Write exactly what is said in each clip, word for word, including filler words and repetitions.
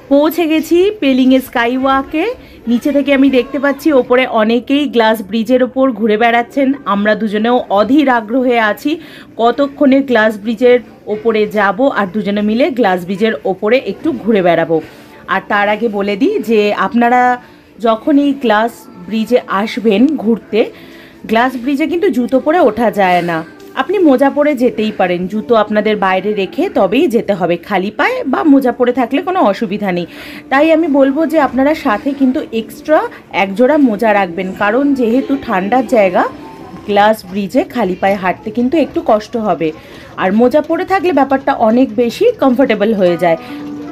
পৌঁছে গেছি পেলিংয়ে স্কাই ওয়াকে। নিচে থেকে আমি দেখতে পাচ্ছি ওপরে অনেকেই গ্লাস ব্রিজের ওপর ঘুরে বেড়াচ্ছেন। আমরা দুজনেও অধীর আগ্রহে আছি কতক্ষণে গ্লাস ব্রিজের ওপরে যাব আর দুজনে মিলে গ্লাস ব্রিজের ওপরে একটু ঘুরে বেড়াবো। আর তার আগে বলে দিই যে আপনারা যখন এই গ্লাস ব্রিজে আসবেন ঘুরতে, গ্লাস ব্রিজে কিন্তু জুতো পরে ওঠা যায় না, আপনি মোজা পরে যেতেই পারেন। জুতো আপনাদের বাইরে রেখে তবেই যেতে হবে, খালি পায়ে বা মোজা পরে থাকলে কোনো অসুবিধা নেই। তাই আমি বলবো যে আপনারা সাথে কিন্তু এক্সট্রা একজোড়া মোজা রাখবেন, কারণ যেহেতু ঠান্ডার জায়গা গ্লাস ব্রিজে খালি পায়ে হাঁটতে কিন্তু একটু কষ্ট হবে। আর মোজা পরে থাকলে ব্যাপারটা অনেক বেশি কমফোর্টেবল হয়ে যায়।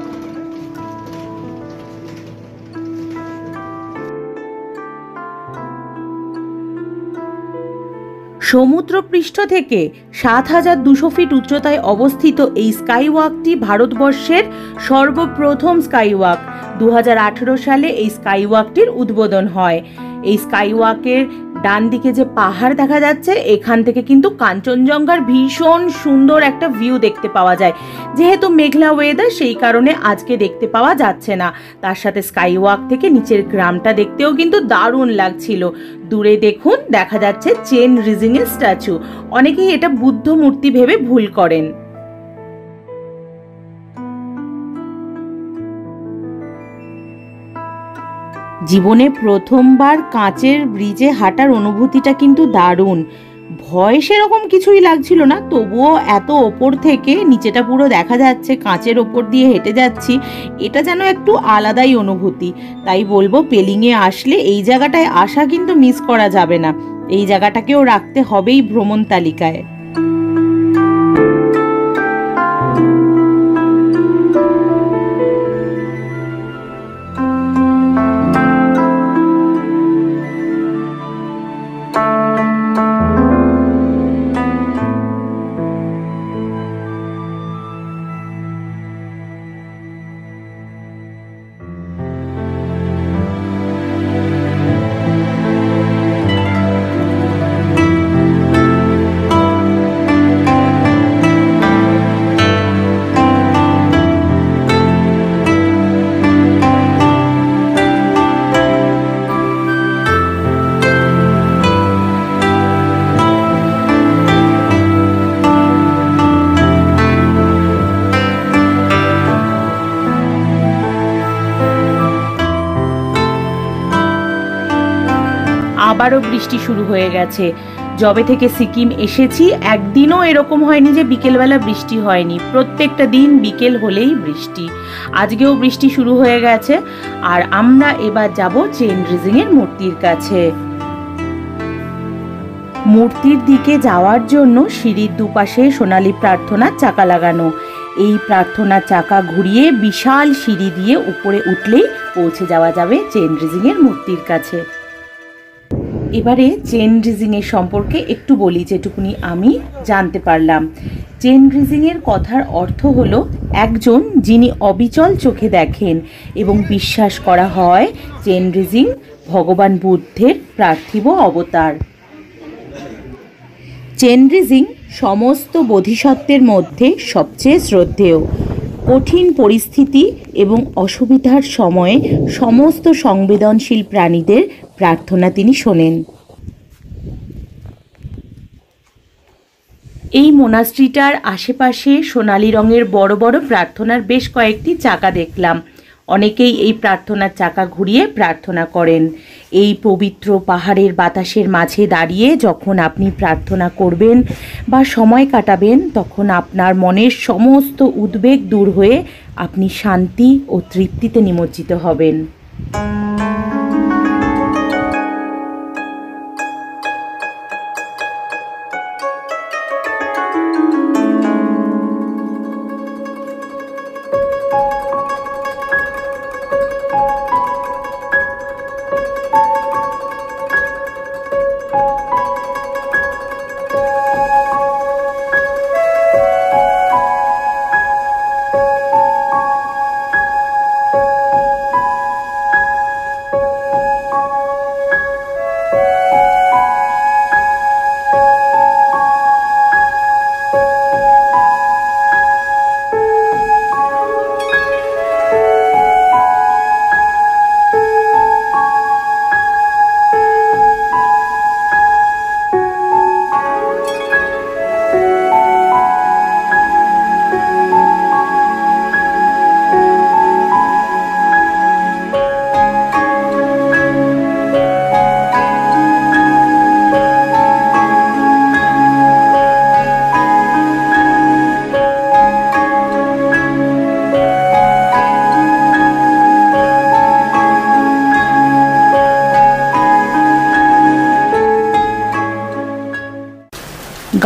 সমুদ্রপৃষ্ঠ থেকে সাত হাজার দুশো ফিট উচ্চতায় অবস্থিত এই স্কাই ওয়াকটি ভারতবর্ষের সর্বপ্রথম স্কাই ওয়াক। দু হাজার আঠেরো সালে এই স্কাই ওয়াকটির উদ্বোধন হয়। এই স্কাই ওয়াকের ডান দিকে যে পাহাড় দেখা যাচ্ছে, এখান থেকে কিন্তু কাঞ্চনজঙ্ঘার ভীষণ সুন্দর একটা ভিউ দেখতে পাওয়া যায়। যেহেতু মেঘলা ওয়েদার, সেই কারণে আজকে দেখতে পাওয়া যাচ্ছে না। তার সাথে স্কাই ওয়াক থেকে নিচের গ্রামটা দেখতেও কিন্তু দারুণ লাগছিল। দূরে দেখুন দেখা যাচ্ছে চেন রিজিং এর স্ট্যাচু। অনেকেই এটা বুদ্ধ মূর্তি ভেবে ভুল করেন। জীবনে প্রথমবার কাঁচের ব্রিজে হাঁটার অনুভূতিটা কিন্তু দারুণ। ভয় সেরকম কিছুই লাগছিল না, তবুও এত ওপর থেকে নিচেটা পুরো দেখা যাচ্ছে, কাঁচের ওপর দিয়ে হেঁটে যাচ্ছি, এটা যেন একটু আলাদাই অনুভূতি। তাই বলবো পেলিংয়ে আসলে এই জায়গাটায় আসা কিন্তু মিস করা যাবে না। এই জায়গাটাকেও রাখতে হবেই ভ্রমণ তালিকায়। আবারও বৃষ্টি শুরু হয়ে গেছে। যবে থেকে সিকিম এসেছি একদিনও এরকম হয়নি যে বিকেলবেলা বৃষ্টি হয়নি। প্রত্যেকটা দিন বিকেল হলেই বৃষ্টি। আজকেও বৃষ্টি শুরু হয়ে গেছে। আর আমরা এবার যাব চেন রিজিং এর মূর্তির কাছে। মূর্তির দিকে যাওয়ার জন্য সিঁড়ির দুপাশে সোনালী প্রার্থনার চাকা লাগানো। এই প্রার্থনার চাকা ঘুরিয়ে বিশাল সিঁড়ি দিয়ে উপরে উঠলেই পৌঁছে যাওয়া যাবে চেন রিজিং এর মূর্তির কাছে। এবারে চেন রিজিং এর সম্পর্কে একটু বলি, যেটুকুনি আমি জানতে পারলাম। চেন রিজিং এর কথার অর্থ হলো একজন যিনি অবিচল চোখে দেখেন, এবং বিশ্বাস করা হয় চেন রিজিং ভগবান বুদ্ধের পার্থিব অবতার। চেন রিজিং সমস্ত বোধিসত্ত্বের মধ্যে সবচেয়ে শ্রদ্ধেয়। কঠিন পরিস্থিতি এবং অসুবিধার সময়ে সমস্ত সংবেদনশীল প্রাণীদের প্রার্থনা তিনি শোনেন। এই মোনাস্ট্রিটার আশেপাশে সোনালী রঙের বড় বড় প্রার্থনার বেশ কয়েকটি চাকা দেখলাম। অনেকেই এই প্রার্থনার চাকা ঘুরিয়ে প্রার্থনা করেন। এই পবিত্র পাহাড়ের বাতাসের মাঝে দাঁড়িয়ে যখন আপনি প্রার্থনা করবেন বা সময় কাটাবেন, তখন আপনার মনের সমস্ত উদ্বেগ দূর হয়ে আপনি শান্তি ও তৃপ্তিতে নিমজ্জিত হবেন।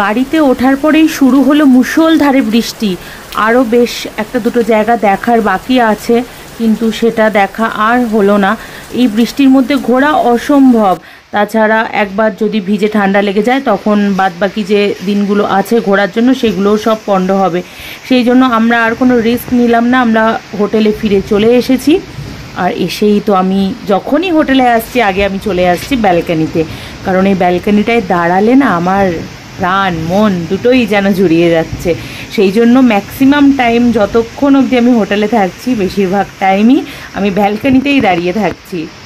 গাড়িতে ওঠার পরেই শুরু হলো মুষলধারে বৃষ্টি। আরও বেশ একটা দুটো জায়গা দেখার বাকি আছে, কিন্তু সেটা দেখা আর হলো না। এই বৃষ্টির মধ্যে ঘোরা অসম্ভব। তাছাড়া একবার যদি ভিজে ঠান্ডা লেগে যায় তখন বাদবাকি যে দিনগুলো আছে ঘোরার জন্য সেগুলোও সব পণ্ড হবে। সেই জন্য আমরা আর কোনো রিস্ক নিলাম না, আমরা হোটেলে ফিরে চলে এসেছি। আর এসেই তো আমি যখনই হোটেলে আসছি আগে আমি চলে আসছি ব্যালকানিতে, কারণ এই ব্যালকানিটায় দাঁড়ালে না আমার প্রাণ মন দুটোই যেন জুড়িয়ে যাচ্ছে। সেই জন্য ম্যাক্সিমাম টাইম যতক্ষণ অবধি আমি হোটেলে থাকছি বেশিরভাগ টাইমই আমি ব্যালকানিতেই দাঁড়িয়ে থাকছি।